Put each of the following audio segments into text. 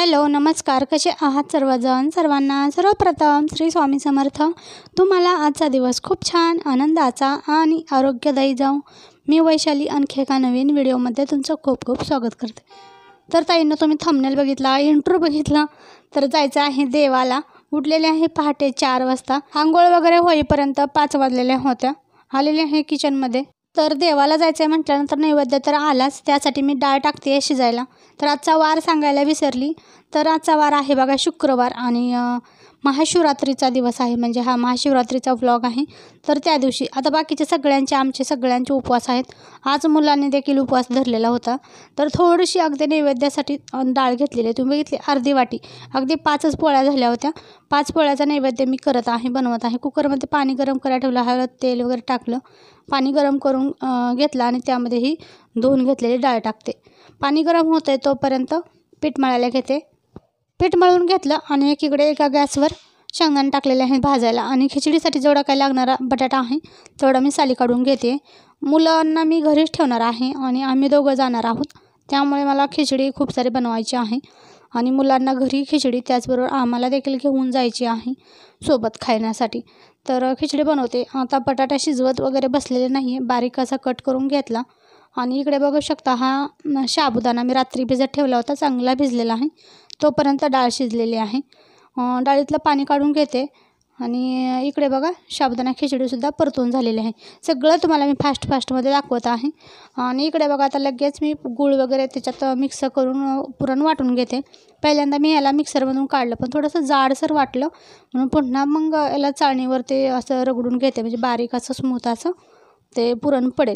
Hello नमस्कार, कसे आहात सर्वजण? सर्वांना सर्वप्रथम श्री स्वामी समर्थ. तुम्हाला आजचा दिवस खूप छान, आनंदाचा आणि आरोग्यदायी जाऊ. मी वैशाली आणखी एका नवीन व्हिडिओमध्ये तुमचं खूप खूप स्वागत करते. तर ताईंनो, तुम्ही थंबनेल बघितला, इंट्रो बघितला, तर जायचं आहे देवाला. उठलेले आहे पहाटे 4 वाजता. आंघोळ वगैरे होईपर्यंत 5 वाजलेल्या होत्या. आलेले आहे किचनमध्ये. तर देवाला जायचं आहे म्हटल्यानंतर नैवेद्य तर आलाच, त्यासाठी मी डाळ टाकते आहे शिजायला. तर आजचा वार सांगायला विसरली. तर आजचा वार आहे बघा शुक्रवार आणि महाशिवरात्रीचा दिवस आहे, म्हणजे हा महाशिवरात्रीचा व्लॉग आहे. तर त्या दिवशी आता बाकीचे आमचे सगळ्यांचे उपवास आहेत. आज मुलांनी देखील उपवास धरलेला होता. तर थोडीशी अगदी नैवेद्यासाठी डाळ घेतलेली आहे. तुम्ही बघितली अर्धी वाटी, अगदी 5च पोळ्या झाल्या होत्या. 5 पोळ्याचा नैवेद्य मी बनवत आहे. कुकरमध्ये पाणी गरम करायला ठेवलं, हळद तेल वगैरे टाकलं, पाणी गरम करून घेतलं आणि त्यामध्ये ही धुवून घेतलेली डाळ टाकते. पाणी गरम होतं आहे तोपर्यंत पीठ मळायला घेते. पीठ मळून घेतलं आणि एका गॅसवर शेंगदाणे टाकलेले आहेत भाजायला. आणि खिचडीसाठी जेवढा काही लागणारा बटाटा आहे तेवढा मी साली काढून घेते. मुलांना मी घरीच ठेवणार आहे आणि आम्ही दोघं जाणार आहोत, त्यामुळे मला खिचडी खूप सारी बनवायची आहे. आणि मुलांना घरी खिचडी, त्याचबरोबर आम्हाला देखील घेऊन जायची आहे सोबत खाण्यासाठी. तर खिचडी बनवते. आता बटाटा शिजवत वगैरे बसलेले नाही आहे, बारीक असा कट करून घेतला. आणि इकडे बघू शकता हा साबुदाणा मी रात्री भिजत ठेवला होता, चांगला भिजलेला आहे. तोपर्यंत डाळ शिजलेली आहे. डाळीतलं पाणी काढून घेते. आणि इकडे बघा साबुदाणा खिचडीसुद्धा परतून झालेली आहे. सगळं तुम्हाला मी फास्टमध्ये दाखवत आहे. आणि इकडे बघा आता लगेच मी गूळ वगैरे त्याच्यात मिक्स करून पुरण वाटून घेते. पहिल्यांदा मी याला मिक्सरमधून काढलं, पण थोडंसं जाडसर वाटलं म्हणून पुन्हा मग याला चाळणीवर ते असं रगडून घेते, म्हणजे बारीक असं स्मूथ असं ते पुरण पडेल.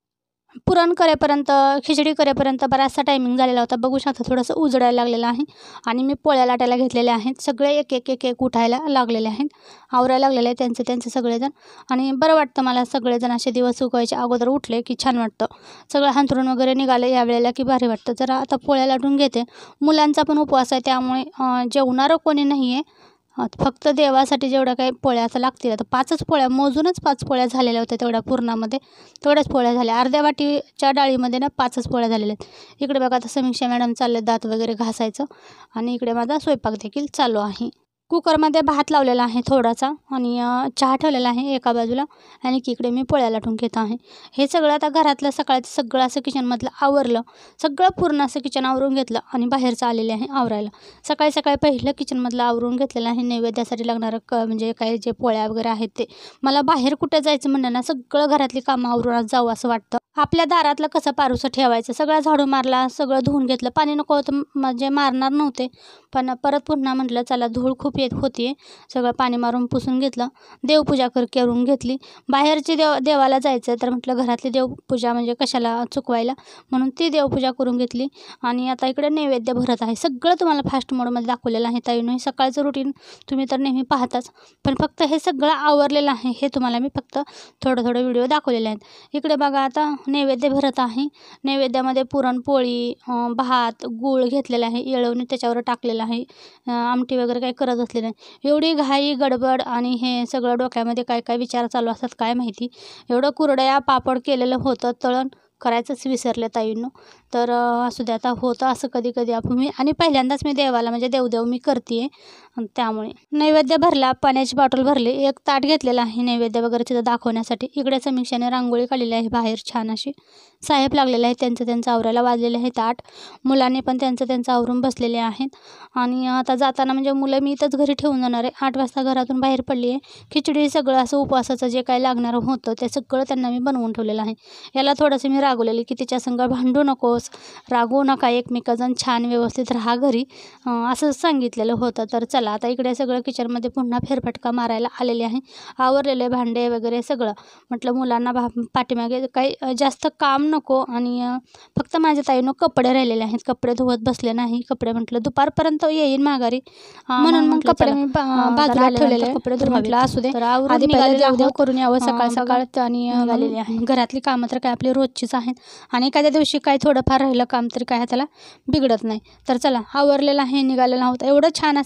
पुरण करेपर्यंत, खिचडी करेपर्यंत बराचसा टायमिंग झालेला होता. बघू शकता थोडंसं उजडायला लागलेलं आहे. आणि मी पोळ्या लाटायला घेतलेल्या आहेत. सगळे एक उठायला लागलेले आहेत, आवरायला लागलेले आहेत त्यांचे सगळेजण. आणि बरं वाटतं मला, सगळेजण असे दिवस उगवायच्या अगोदर उठले की छान वाटतं. सगळं हांतरून वगैरे निघाले यावेळेला की भारी वाटतं. जरा आता पोळ्या लाटून घेते. मुलांचा पण उपवास आहे, त्यामुळे जेवणारं कोणी नाही आहे. फक्त देवासाठी जेवढ्या काही पोळ्या आता लागतील. आता 5च पोळ्या, मोजूनच 5 पोळ्या झालेल्या होत्या तेवढ्या पुरणामध्ये. तेवढ्याच पोळ्या झाल्या. अर्ध्या वाटीच्या डाळीमध्ये ना 5च पोळ्या झालेल्या आहेत. इकडे बघा आता समीक्षा मॅडम चालले दात वगैरे घासायचं. आणि इकडे माझा स्वयंपाक देखील चालू आहे. कुकरमध्ये भात लावलेला आहे थोडासा आणि चहा ठेवलेला आहे एका बाजूला. आणि इकडे मी पोळ्या लाटून घेत आहे. हे सगळं आता घरातलं सकाळचं सगळं असं किचनमधलं आवरलं. सगळं पूर्ण असं किचन आवरून घेतलं आणि बाहेरचं आलेले आहे आवरायला. सकाळी पहिलं किचनमधलं आवरून घेतलेलं आहे. नैवेद्यासाठी लागणारं म्हणजे काही जे पोळ्या वगैरे आहेत ते. मला बाहेर कुठं जायचं म्हणलं ना, सगळं घरातली कामं आवरूनच जावं असं वाटतं. आपल्या दारातलं कसं पारुसं ठेवायचं, सगळं झाडू मारला, सगळं धुवून घेतलं. पाणी नको होतं म्हणजे मारणार नव्हते, पण परत पुन्हा म्हटलं चला धूळ खूप येत होती, सगळं पाणी मारून पुसून घेतलं. देवपूजा करून घेतली. बाहेरची देवाला जायचं तर म्हटलं घरातली देवपूजा म्हणजे कशाला चुकवायला, म्हणून ती देवपूजा करून घेतली. आणि आता इकडे नैवेद्य भरत आहे. सगळं तुम्हाला फास्ट मोडमध्ये दाखवलेलं आहे ताईंनो. हे सकाळचं रुटीन तुम्ही तर नेहमी पाहताच, पण फक्त हे सगळं आवरलेलं आहे हे तुम्हाला मी फक्त थोडं व्हिडिओ दाखवलेले आहेत. इकडे बघा आता नैवेद्य भरत आहे. नैवेद्यामध्ये पुरणपोळी, भात, गूळ घेतलेला आहे, येळवणी त्याच्यावर टाकलेलं आहे. आमटी वगैरे काही करत असले नाही. एवढी घाई गडबड आणि हे सगळं डोक्यामध्ये काय विचार चालू असतात काय माहिती. एवढं कुरडया पापड केलेलं होतं, तळण करायचंच विसरले ताईंनो. तर असू द्या, आता होतं असं कधी आपण आणि पहिल्यांदाच मी देवाला म्हणजे देवदेव मी करते आहे, त्यामुळे. नैवेद्य भरला, पाण्याची बॉटल भरली, एक ताट घेतलेलं आहे नैवेद्य वगैरे तिथं दाखवण्यासाठी. इकडे समीक्षाने रांगोळी काढलेली आहे बाहेर छान अशी. साहेब लागलेले आहेत, त्यांचं आवरायला वाजलेले आहेत 8. मुलांनी पण त्यांचं आवरून बसलेले आहेत. आणि आता जाताना म्हणजे मुलं मी इथंच घरी ठेवून जाणार आहे. 8 वाजता घरातून बाहेर पडली आहे. खिचडी सगळं असं उपवासाचं जे काही लागणारं होतं ते सगळं त्यांना मी बनवून ठेवलेलं आहे. याला थोडंसं मी रागवलेली की तिच्या संग भांडू नकोस, रागवू नका, एकमेकाजण छान व्यवस्थित राहा घरी, असं सांगितलेलं होतं. तर चला आता इकडे सगळं किचनमध्ये पुन्हा फेरफटका मारायला आलेले आहे. आवरलेले भांडे वगैरे सगळं. म्हटलं मुलांना पाठीमागे काही जास्त काम नको. आणि फक्त माझ्या ताईनं कपडे राहिलेले आहेत, कपडे धुवत बसले नाही. कपडे म्हटलं दुपारपर्यंत येईन माघारी, म्हणून मग कपडे मी बाजूला ठेवलेले. कपडे धुवून म्हटलं असू दे, आधी देवदेव करून यावं सकाळ. आणि निघालेले आहे. घरातली कामं तर काय आपली रोजचीच आहेत, आणि एखाद्या दिवशी काय थोडंफार राहिलं काम तरी काय त्याला बिघडत नाही. तर चला आवरलेलं आहे, निघालेला होता. एवढं छान असं आवरलं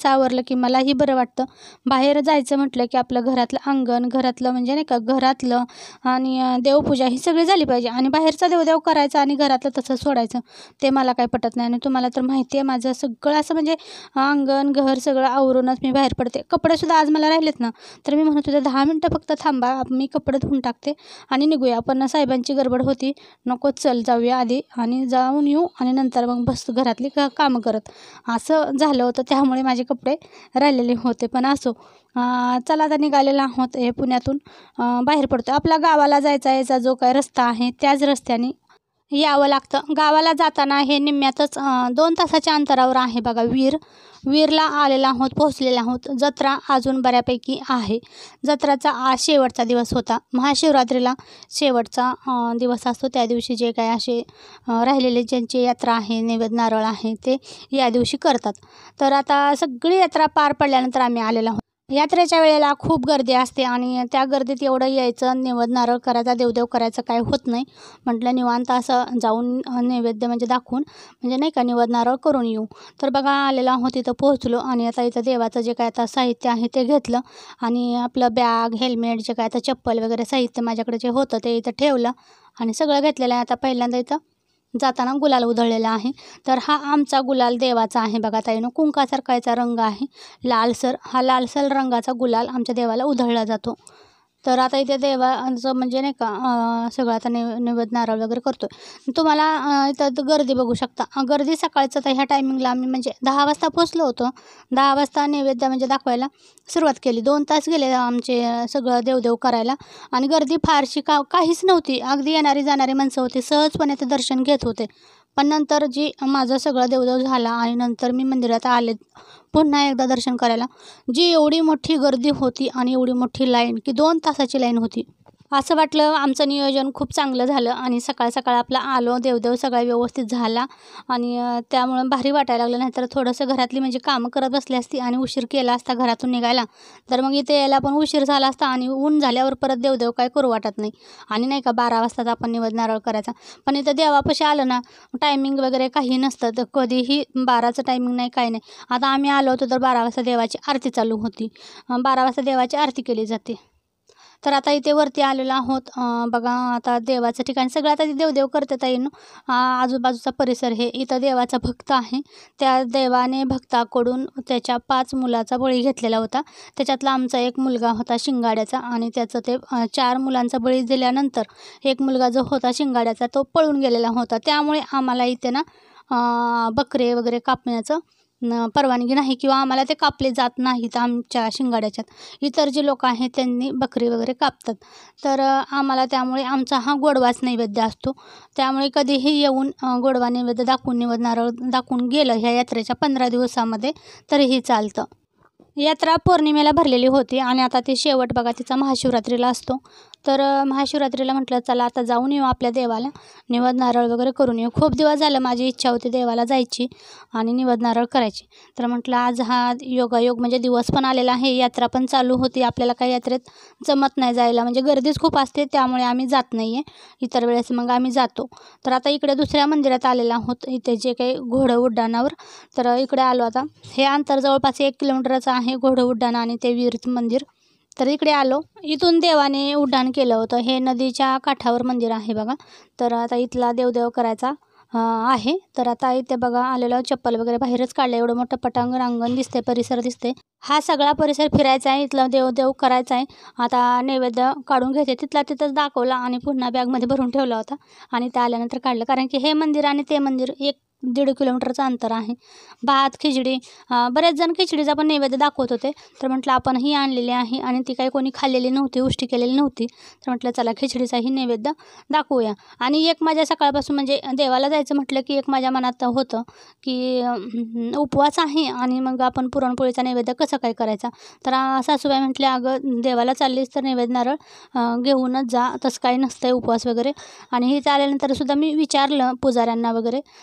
की मलाही बरं वाटतं. बाहेर जायचं म्हटलं की आपलं घरातलं अंगण, घरातलं म्हणजे नाही का घरातलं आणि देवपूजा ही सगळी झाली पाहिजे आणि बाहेरचा देवदेव करायचा आणि घरातलं तसं सोडायचं ते मला काही पटत नाही. आणि तुम्हाला तर माहिती आहे माझं सगळं असं म्हणजे अंगण घर सगळं आवरूनच मी बाहेर पडते. कपडेसुद्धा आज मला राहिलेत ना, तर मी म्हणत होते 10 मिनटं फक्त थांबा, मी कपडे धुवून टाकते आणि निघूया. पण साहेबांची गडबड होती, नको चल जाऊया आधी आणि जाऊन येऊ आणि नंतर मग बस घरातली कामं करत, असं झालं होतं. त्यामुळे माझे कपडे राहिलेले होते. पण असो, चला आता निघालेला आहोत हे पुण्यातून बाहेर पडतो. आपल्या गावाला जायचा याचा जो काही रस्ता आहे त्याच रस्त्याने यावं लागतं. गावाला जाताना हे निम्म्यातच 2 तासाच्या अंतरावर आहे बघा वीरला आलेला आहोत, पोहोचलेला आहोत. जत्रा अजून बऱ्यापैकी आहे. जत्राचा आज शेवटचा दिवस होता. महाशिवरात्रीला शेवटचा दिवस असतो. त्या दिवशी जे काय असे राहिलेले ज्यांची यात्रा आहे, नैवेद्य नारळ आहे ते या दिवशी करतात. तर आता सगळी यात्रा पार पडल्यानंतर आम्ही आलेलो आहोत. यात्रेच्या वेळेला खूप गर्दी असते आणि त्या गर्दीत एवढं यायचं, नैवेद्य नारळ करायचा, देवदेव करायचं काय होत नाही. म्हटलं निवांत असं जाऊन नैवेद्य म्हणजे दाखवून म्हणजे नाही का नैवेद्य नारळ करून येऊ. तर बघा आलेलो आहोत, तिथं पोहोचलो आणि आता इथं देवाचं जे काय आता साहित्य आहे ते घेतलं आणि आपलं बॅग, हेल्मेट, जे काय आता चप्पल वगैरे साहित्य माझ्याकडे जे होतं ते इथं ठेवलं आणि सगळं घेतलेलं आहे. आता पहिल्यांदा इथं जाताना गुलाल उधळलेला आहे. तर हा आमचा गुलाल देवाचा आहे बघा ताईनो, कुंकासारखा याचा रंग आहे लालसर. हा लालसर रंगाचा गुलाल आमच्या देवाला उधळला जातो. तर आता इथे देवाचं म्हणजे नाही का सगळं आता नैवेद्य नारळ वगैरे करतो आहे. तुम्हाला इथं गर्दी बघू शकता. गर्दी सकाळचं तर ह्या टायमिंगला आम्ही म्हणजे 10 वाजता पोचलो होतो. 10 वाजता नैवेद्य म्हणजे दाखवायला सुरुवात केली. 2 तास गेले आमचे सगळं देवदेव करायला आणि गर्दी फारशी काहीच नव्हती. अगदी येणारी जाणारी माणसं होती, सहजपणे ते दर्शन घेत होते. पण नंतर जी माझं सगळं देवदेव झाला आणि नंतर मी मंदिरात आले पुन्हा एकदा दर्शन करायला, जी एवढी मोठी गर्दी होती आणि एवढी मोठी लाईन की 2 तासाची लाईन होती. असं वाटलं आमचं नियोजन खूप चांगलं झालं आणि सकाळ सकाळ आपलं आलो, देवदेव सगळा व्यवस्थित झाला आणि त्यामुळं भारी वाटायला लागलं. नाहीतर थोडंसं घरातली म्हणजे कामं करत बसली असती आणि उशीर केला असता घरातून निघायला, तर मग इथे यायला पण उशीर झाला असता आणि ऊन झाल्यावर परत देवदेव काय करू वाटत नाही. आणि नाही का 12 वाजताच आपण नैवेद्य नारळ करायचा. पण इथं देवापाशी आलं ना, टायमिंग वगैरे काही नसतं, तर कधीही 12चं टायमिंग नाही, काही नाही. आता आम्ही आलो होतो तर 12 वाजता देवाची आरती चालू होती. 12 वाजता देवाची आरती केली जाते. तर आता इथे वरती आलेलो आहोत. बघा आता देवाचं ठिकाण सगळं आता देवदेव करतात येईन. आजूबाजूचा परिसर हे इथं देवाचा भक्त आहे. त्या देवाने भक्ताकडून त्याच्या 5 मुलाचा बळी घेतलेला होता. त्याच्यातला आमचा एक मुलगा होता शिंगाड्याचा आणि त्याचं ते 4 मुलांचा बळी दिल्यानंतर एक मुलगा जो होता शिंगाड्याचा तो पळून गेलेला होता. त्यामुळे आम्हाला इथे ना बकरे वगैरे कापण्याचं परवानगी नाही किंवा आम्हाला ते कापले जात नाहीत आमच्या शिंगाड्याच्यात. इतर जे लोक आहेत त्यांनी बकरी वगैरे कापतात. तर आम्हाला त्यामुळे आमचा हा गोडवाच नैवेद्य असतो. त्यामुळे कधीही येऊन गोडवा नैवेद्य दाखवून नैवेद्य नारळ दाखवून गेलं ह्या यात्रेच्या 15 दिवसामध्ये तरीही चालतं. यात्रा पौर्णिमेला भरलेली होती आणि आता ते शेवट बघा तिचा महाशिवरात्रीला असतो. तर महाशिवरात्रीला म्हटलं चला आता जाऊन येऊ आपल्या देवाला, नैवेद्य नारळ वगैरे करून येऊ. खूप दिवस झालं माझी इच्छा होती देवाला जायची आणि नैवेद्य नारळ करायची. तर म्हटलं आज हा योगायोग म्हणजे दिवस पण आलेला आहे, यात्रा पण चालू होती. आपल्याला काही यात्रेत जमत नाही जायला, म्हणजे गर्दीच खूप असते, त्यामुळे आम्ही जात नाही आहे. इतर वेळेस मग आम्ही जातो. तर आता इकडे दुसऱ्या मंदिरात आलेलो आहोत, इथे जे काही घोडं उड्डाणावर. तर इकडे आलो आता. हे अंतर जवळपास 1 किलोमीटरचं आहे घोडं उड्डाण आणि ते वीर मंदिर. तर इकडे आलो. इथून देवाने उड्डाण केलं होतं. हे नदीच्या काठावर मंदिर आहे बघा. तर आता इथला देवदेव करायचा आहे. तर आता इथे बघा आलेलो, चप्पल वगैरे बाहेरच काढलं. एवढं मोठं पटांगण अंगण दिसते, परिसर दिसते. हा सगळा परिसर फिरायचा आहे, इथला देवदेव करायचा आहे. आता नैवेद्य काढून घेते, तिथला तिथंच दाखवला आणि पुन्हा बॅगमध्ये भरून ठेवला होता आणि ते आल्यानंतर काढलं. कारण की हे मंदिर आणि ते मंदिर 1-1.5 किलोमीटरचं अंतर आहे. भात खिचडी, बरेच जण खिचडीचा पण नैवेद्य दाखवत होते. तर म्हटलं आपणही आणलेली आहे आणि ती काही कोणी खाल्लेली नव्हती, उष्टी केलेली नव्हती. तर म्हटलं चला खिचडीचाही नैवेद्य दाखवूया. आणि एक माझ्या सकाळपासून म्हणजे देवाला जायचं म्हटलं की एक माझ्या मनात होतं की उपवास आहे आणि मग आपण पुरणपोळीचा नैवेद्य कसं काय करायचा. तर सासूबाई म्हटल्या अगं देवाला चाललीस तर नैवेद्य नारळ घेऊनच जा, तसं काही नसतं उपवास वगैरे. आणि इथे आल्यानंतर सुद्धा मी विचारलं पुजाऱ्यांना वगैरे, तर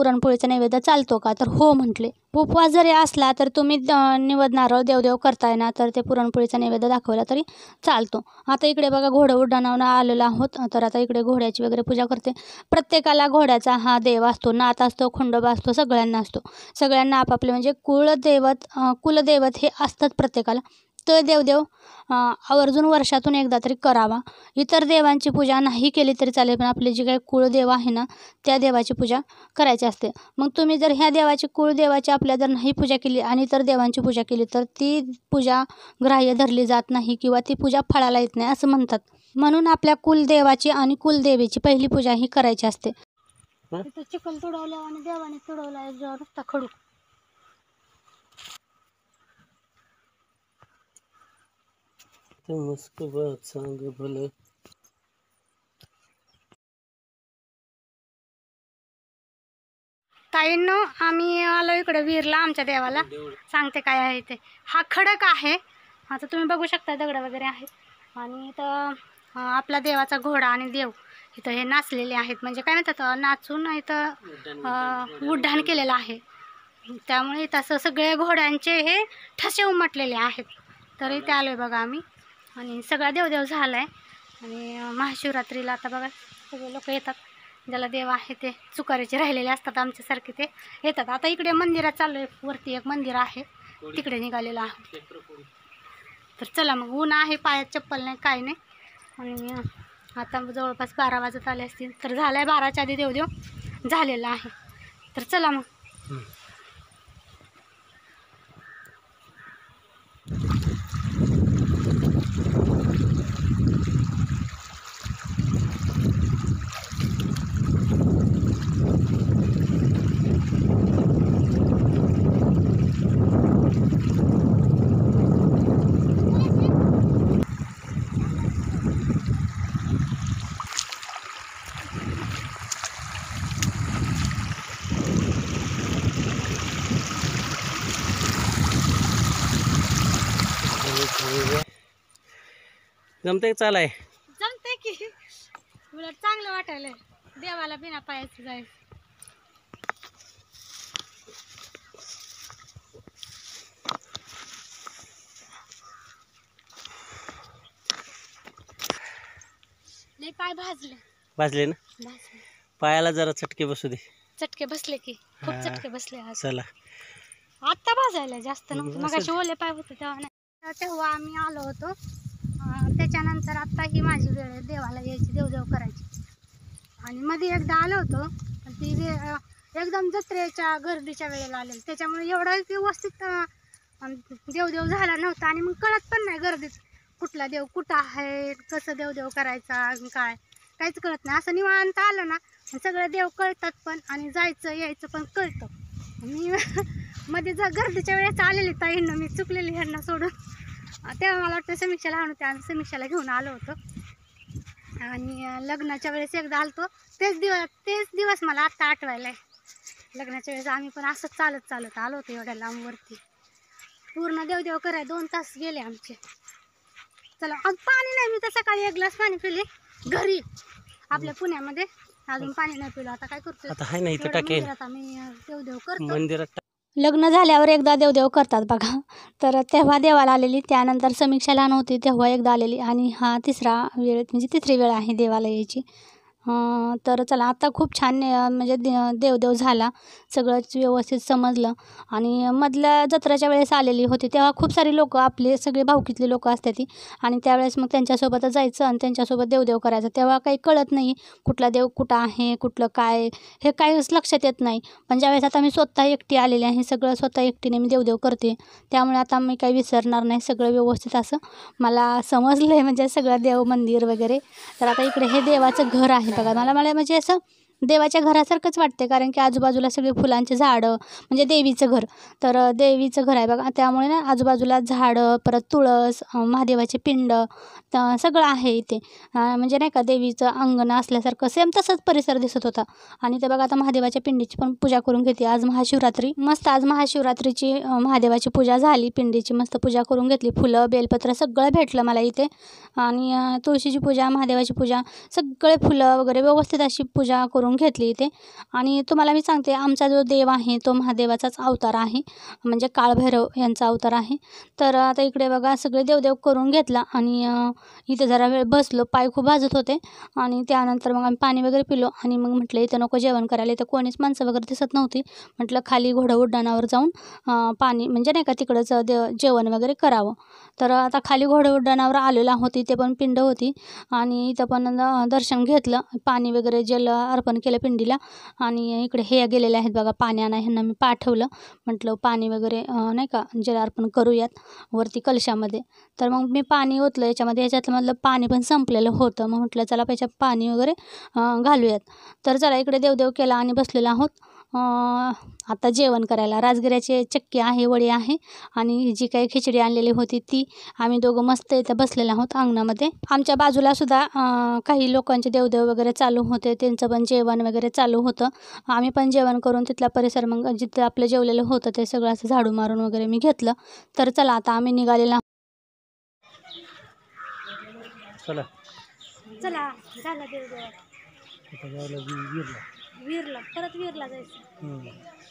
पुरणपोळीचा नैवेद्य चालतो का? तर हो म्हटले. उपवास जरी असला तर तुम्ही निवद नारळ देवदेव करताय ना, तर ते पुरणपोळीचा नैवेद्य दाखवला तरी चालतो. आता इकडे बघा घोडं उड्डाणावनं आलेलो आहोत. तर आता इकडे घोड्याची वगैरे पूजा करते. प्रत्येकाला घोड्याचा हा देव असतो, नात असतो, खंडोबा असतो, सगळ्यांना असतो. सगळ्यांना आपापले म्हणजे कुलदैवत हे असतात प्रत्येकाला. तो देवदेव आवर्जून वर्षातून एकदा तरी करावा. इतर देवांची पूजा नाही केली तरी चालेल, पण आपले जे काही कुळदेव आहे ना, त्या देवाची पूजा करायची असते. मग तुम्ही जर ह्या देवाची कुळदेवाची आपल्या जर नाही पूजा केली आणि इतर देवांची पूजा केली तर ती पूजा ग्राह्य धरली जात नाही किंवा ती पूजा फळाला येत नाही असं म्हणतात. म्हणून आपल्या कुलदेवाची आणि कुलदेवीची पहिली पूजा ही करायची असते. तिथं चिखल तुडवलं आणि देवाने तुडवला नुसता खडू. ताईंनो, आम्ही आलो इकडे विहीरला आमच्या देवाला. सांगते काय आहे ते. हा खडक आहे. आता तुम्ही बघू शकता दगड वगैरे आहेत आणि इथं आपला देवाचा घोडा आणि देव इथं हे नाचलेले आहेत. म्हणजे काय म्हणतात, नाचून इथं उड्डाण केलेलं आहे. त्यामुळे तसं सगळे घोड्यांचे हे ठसे उमटलेले आहेत. तर इथे आलो आहे बघा आम्ही. आणि सगळा देवदेव झाला आहे. आणि महाशिवरात्रीला आता बघा सगळे लोक येतात. ज्याला देव आहे ते चुकारीचे राहिलेले असतात आमच्यासारखे ते येतात. आता इकडे मंदिरात चाललो आहे. वरती एक मंदिर आहे, तिकडे निघालेलं आहे. तर चला मग, ऊन आहे, पायात चप्पल नाही काय नाही. आणि आता जवळपास 12 वाजत आले असतील. तर झालं आहे 12च्या आधी देवदेव झालेला आहे. तर चला मग. जमते चालाय, जमते की, उलट चांगलं वाटायलंय देवाला बिना पायाचं जायचं. लय पाय भाजले ना. पायाला जरा चटके बसू दे. चटके बसले की, खूप चटके बसले आज. चला, आत्ता भाजायला जास्त नव्हतं, मगाशी ओले पाय होते तेव्हा नाही. तेव्हा आम्ही आलो होतो. त्याच्यानंतर आत्ता ही माझी वेळ आहे देवाला यायची, देवदेव करायची. आणि मध्ये एकदा आलो होतो, पण ती एकदम जत्रेच्या गर्दीच्या वेळेला आलेलं, त्याच्यामुळे एवढा व्यवस्थित देवदेव झाला नव्हता. आणि मग कळत पण नाही गर्दीत कुठला देव कुठं आहे, कसं देवदेव करायचा, काहीच कळत नाही. असं निवांत आलं ना, सगळे देव कळतात पण, आणि जायचं यायचं पण कळतं. मी मध्ये गर्दीच्या वेळेस आलेली ताईंना मी चुकलेली ह्यांना सोडून. तेव्हा मला वाटतं समीक्षाला आणून आणि समीक्षाला घेऊन आलो होतो. आणि लग्नाच्या वेळेस एकदा आलतो, तेच दिवस मला आत्ता आठवायला आहे. लग्नाच्या वेळेस आम्ही पण असंच चालत आलो होतो एवढ्या लांबवरती. पूर्ण देवदेव कराय 2 तास गेले आमचे. चला, पाणी नाही, मी तर सकाळी 1 ग्लास पाणी पिले घरी आपल्या पुण्यामध्ये. अजून पाणी नाही पिलं. आता काय करतो, आता आहे ना इथं टाके आम्ही देवदेव करतो मंदिरात. लग्न झाल्यावर एकदा देवदेव करतात बघा. तर तेव्हा देवाला आलेली, त्यानंतर समीक्षाला नव्हती तेव्हा एकदा आलेली, आणि हा तिसरा वेळ म्हणजे तिसरी वेळ आहे देवाला यायची. तर चला, आता खूप छान म्हणजे देवदेव झाला, सगळंच व्यवस्थित समजलं. आणि मधल्या जत्रेच्या वेळेस आलेली होती तेव्हा खूप सारी लोकं, आपले सगळे भाऊकीतली लोकं असतात ती, आणि त्यावेळेस मग त्यांच्यासोबतच जायचं आणि त्यांच्यासोबत देवदेव करायचं. तेव्हा काही कळत नाही कुठला देव कुठं आहे, कुठलं काय, हे काहीच लक्षात येत नाही. पण ज्यावेळेस आता मी स्वतः एकटी आलेली आहे, सगळं स्वतः एकटीने मी देवदेव करते, त्यामुळे आता मी काही विसरणार नाही. सगळं व्यवस्थित असं मला समजलं आहे, म्हणजे सगळं देव मंदिर वगैरे. तर आता इकडे हे देवाचं घर आहे बघा. मला म्हणजे असं देवाच्या घरासारखंच वाटते, कारण की आजूबाजूला सगळे फुलांचे झाडं, म्हणजे देवीचं घर. तर देवीचं घर आहे बघा, त्यामुळे ना आजूबाजूला झाडं, परत तुळस, महादेवाचे पिंड, सगळं आहे इथे. म्हणजे नाही का देवीचं अंगण असल्यासारखं सेम तसंच परिसर दिसत होता. आणि ते बघा आता महादेवाच्या पिंडीची पण पूजा करून घेते. आज महाशिवरात्री, मस्त आज महाशिवरात्रीची महादेवाची पूजा झाली, पिंडीची मस्त पूजा करून घेतली. फुलं बेलपत्र सगळं भेटलं मला इथे. आणि तुळशीची पूजा, महादेवाची पूजा, सगळे फुलं वगैरे व्यवस्थित अशी पूजा करून करून घेतली इथे. आणि तुम्हाला मी सांगते, आमचा जो देव आहे तो महादेवाचाच अवतार आहे, म्हणजे काळभैरव यांचा अवतार आहे. तर आता इकडे बघा सगळे देवदेव करून घेतला आणि इथे जरा वेळ बसलो, पाय खूप भाजत होते. आणि त्यानंतर मग आम्ही पाणी वगैरे पिलो आणि मग म्हटलं इथं नको जेवण करायला, इथं कोणीच माणसं वगैरे दिसत नव्हती. म्हटलं खाली घोडं उड्डाणावर जाऊन पाणी म्हणजे नाही का तिकडंच जेवण वगैरे करावं. तर आता खाली घोडं उड्डाणावर आलेलो आहोत. इथे पण पिंड होती आणि इथं पण दर्शन घेतलं, पाणी वगैरे जल अर्पण केलं पिंडीला. आणि इकडे हे गेलेले आहेत बघा पाणी आणा, ह्यांना मी पाठवलं. म्हटलं पाणी वगैरे नाही का जल अर्पण करूयात वरती कलशामध्ये. तर मग मी पाणी ओतलं याच्यामध्ये, ह्याच्यातलं पाणी पण संपलेलं होतं. मग म्हटलं चला पाहिजे पाणी वगैरे घालूयात. तर चला इकडे देवदेव केला आणि बसलेलो आहोत आता जेवण करायला. राजगिऱ्याचे चक्की आहे, वडी आहे आणि जी काही खिचडी आणलेली होती ती. आम्ही दोघं मस्त इथं बसलेलो आहोत अंगणामध्ये. आमच्या बाजूलासुद्धा काही लोकांचे देवदेव वगैरे चालू होते, त्यांचं पण जेवण वगैरे चालू होतं. आम्ही पण जेवण करून तिथला परिसर मग जिथं आपलं जेवलेलं होतं ते सगळं असं झाडू मारून वगैरे मी घेतलं. तर चला आता आम्ही निघालेला. चला चला झालं देवदेव, वीरला परत वीरला जायचं.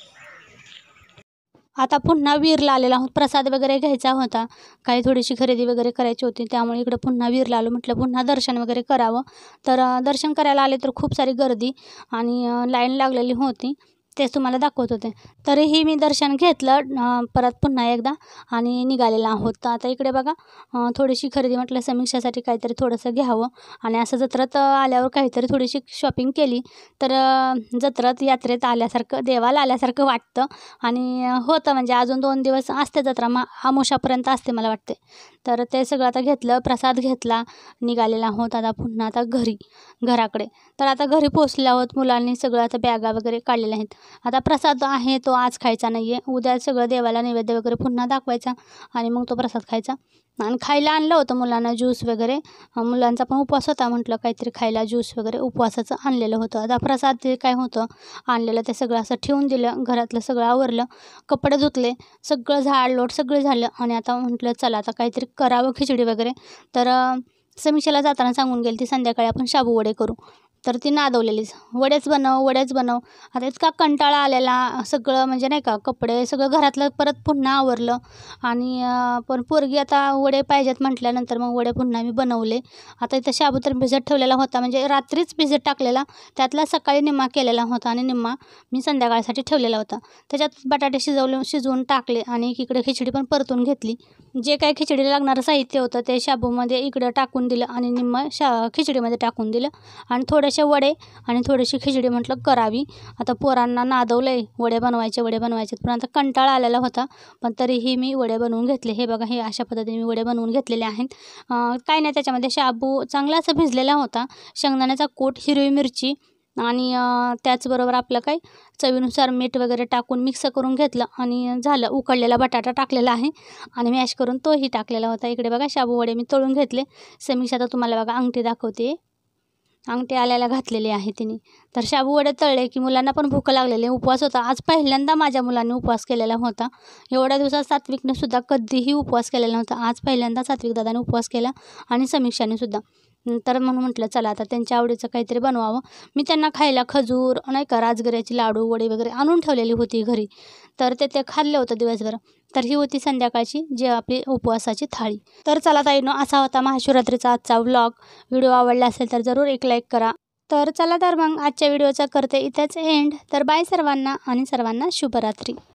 आता पुन्हा वीरला आलेला आहोत. प्रसाद वगैरे घ्यायचा होता, काही थोडीशी खरेदी वगैरे करायची होती, त्यामुळे इकडे पुन्हा वीरला आलो. म्हटलं पुन्हा दर्शन वगैरे करावं. तर दर्शन करायला आले तर खूप सारी गर्दी आणि लाईन लागलेली होती, तेच तुम्हाला दाखवत होते. तरीही मी दर्शन घेतलं परत पुन्हा एकदा आणि निघालेला आहोत. तर आता इकडे बघा थोडीशी खरेदी म्हटलं समीक्षासाठी काहीतरी थोडंसं घ्यावं. आणि असं जत्रेत आल्यावर काहीतरी थोडीशी शॉपिंग केली तर जत्रेत यात्रेत आल्यासारखं, देवाला आल्यासारखं वाटतं. आणि होतं म्हणजे अजून 2 दिवस असते जत्रा, अमावास्येपर्यंत असते मला वाटते. तर ते सगळं आता घेतलं, प्रसाद घेतला, निघालेला आहोत आता पुन्हा आता घराकडे. तर आता घरी पोचले आहोत. मुलांनी सगळं आता बॅगा वगैरे काढलेल्या आहेत. आता प्रसाद आहे तो आज खायचा नाही आहे, उद्या सगळं देवाला नैवेद्य वगैरे पुन्हा दाखवायचा आणि मग तो प्रसाद खायचा. आणि खायला आणलं होतं मुलांना ज्यूस वगैरे, मुलांचा पण उपवास होता, म्हटलं काहीतरी खायला ज्यूस वगैरे उपवासाचं आणलेलं होतं. आता प्रसाद ते काय होतं आणलेलं ते सगळं असं ठेवून दिलं, घरातलं सगळं आवरलं, कपडे धुतले, सगळं झाडलोट सगळं झालं. आणि आता म्हटलं चला आता काहीतरी करावं खिचडी वगैरे. तर समीक्षाला जाताना सांगून गेली ती संध्याकाळी आपण शाबू वडे करू. तर ती नादवलेलीच, वडेच बनव. आता इतका कंटाळा आलेला, सगळं म्हणजे नाही का कपडे सगळं घरातलं परत पुन्हा आवरलं. आणि पण पोरगी आता वडे पाहिजेत म्हटल्यानंतर मग वडे पुन्हा मी बनवले. आता इथं शाबू तर भिजत ठेवलेला होता, म्हणजे रात्रीच भिजत टाकलेला, त्यातला सकाळी निम्मा केलेला होता आणि निम्मा मी संध्याकाळसाठी ठेवलेला होता. त्याच्यात बटाटे शिजवून टाकले आणि एकीकडे खिचडी पण परतून घेतली. जे काही खिचडीला लागणारं साहित्य होतं ते शाबूमध्ये इकडं टाकून दिलं आणि निम्मं खिचडीमध्ये टाकून दिलं. आणि थोडेसे वडे आणि थोडीशी खिचडी म्हटलं करावी. आता पोरांना नादवलं आहे वडे बनवायचे, पण आता कंटाळा आलेला होता, पण तरीही मी वडे बनवून घेतले. हे बघा, हे अशा पद्धतीने मी वडे बनवून घेतलेले आहेत. काय नाही, त्याच्यामध्ये शाबू चांगला असा भिजलेला होता, शेंगदाण्याचा कूट, हिरवी मिरची आणि त्याचबरोबर आपलं काय चवीनुसार मीठ वगैरे टाकून मिक्स करून घेतलं आणि झालं. उकडलेला बटाटा टाकलेला आहे आणि मॅश करून तोही टाकलेला होता. इकडे बघा शाबू वडे मी तळून घेतले. समीक्षा तर तुम्हाला बघा अंगठी दाखवते, अंगठी आल्याला घातलेली आहे तिने. तर शाबू वडे तळले की मुलांना पण भूक लागलेली, उपवास होता. आज पहिल्यांदा माझ्या मुलांनी उपवास केलेला होता. एवढ्या दिवसात सात्विकने सुद्धा कधीही उपवास केलेला नव्हता. आज पहिल्यांदा सात्विक दादाने उपवास केला आणि समीक्षाने सुद्धा. तर म्हणून म्हटलं चला आता त्यांच्या आवडीचं काहीतरी बनवावं. मी त्यांना खायला खजूर नाही का राजगिऱ्याची लाडू वडे वगैरे आणून ठेवलेली होती घरी, तर ते खाल्लं होतं दिवसभर. तर ही होती संध्याकाळची जे आपली उपवासाची थाळी. तर चला ताईनो, असा होता महाशिवरात्रीचा आजचा व्लॉग. व्हिडिओ आवडला असेल तर जरूर एक लाईक करा. तर चला तर मग आजच्या व्हिडिओचा करते इथेच एंड. तर बाय सर्वांना आणि सर्वांना शुभरात्री.